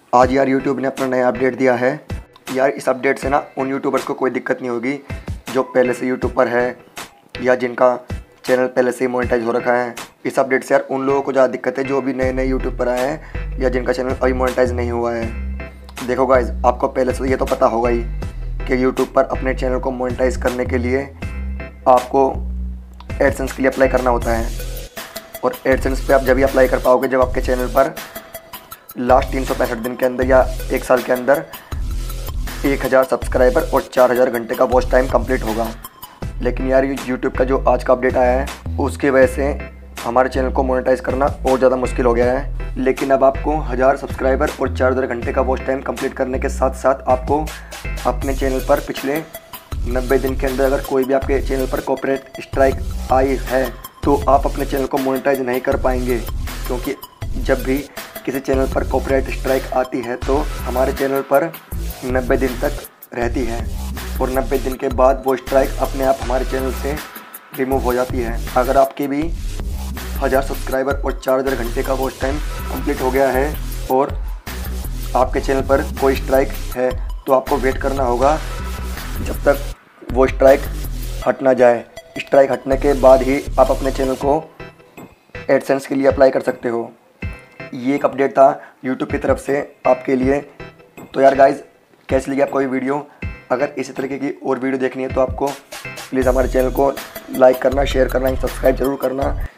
आज यार यूट्यूब ने अपना नया अपडेट दिया है। यार इस अपडेट से ना उन यूट्यूबर्स को कोई दिक्कत नहीं होगी जो पहले से यूट्यूब पर है या जिनका चैनल पहले से ही मोनेटाइज हो रखा है। इस अपडेट से यार उन लोगों को ज़्यादा दिक्कत है जो अभी नए नए यूट्यूब पर आए हैं या जिनका चैनल अभी मोनेटाइज नहीं हुआ है। देखो गाइज, आपको पहले से ये तो पता होगा ही कि यूट्यूब पर अपने चैनल को मोनेटाइज करने के लिए आपको एडसेंस के लिए अप्लाई करना होता है। और एडसेंस पे आप जब भी अप्लाई कर पाओगे जब आपके चैनल पर लास्ट 365 दिन के अंदर या एक साल के अंदर 1000 सब्सक्राइबर और 4000 घंटे का वॉच टाइम कंप्लीट होगा। लेकिन यार यूट्यूब का जो आज का अपडेट आया है उसकी वजह से हमारे चैनल को मोनेटाइज करना और ज़्यादा मुश्किल हो गया है। लेकिन अब आपको 1000 सब्सक्राइबर और 4000 घंटे का वॉच टाइम कंप्लीट करने के साथ साथ आपको अपने चैनल पर पिछले 90 दिन के अंदर अगर कोई भी आपके चैनल पर कॉपीराइट स्ट्राइक आई है तो आप अपने चैनल को मोनेटाइज नहीं कर पाएंगे। क्योंकि जब भी किसी चैनल पर कॉपीराइट स्ट्राइक आती है तो हमारे चैनल पर 90 दिन तक रहती है और 90 दिन के बाद वो स्ट्राइक अपने आप हमारे चैनल से रिमूव हो जाती है। अगर आपके भी 1000 सब्सक्राइबर और 4000 घंटे का वॉच टाइम कंप्लीट हो गया है और आपके चैनल पर कोई स्ट्राइक है तो आपको वेट करना होगा जब तक वो स्ट्राइक हट ना जाए। स्ट्राइक हटने के बाद ही आप अपने चैनल को एडसेंस के लिए अप्लाई कर सकते हो। ये एक अपडेट था यूट्यूब की तरफ से आपके लिए। तो यार गाइज, कैसी लगी आपको ये वीडियो? अगर इसी तरीके की और वीडियो देखनी है तो आपको प्लीज़ हमारे चैनल को लाइक करना, शेयर करना, सब्सक्राइब जरूर करना।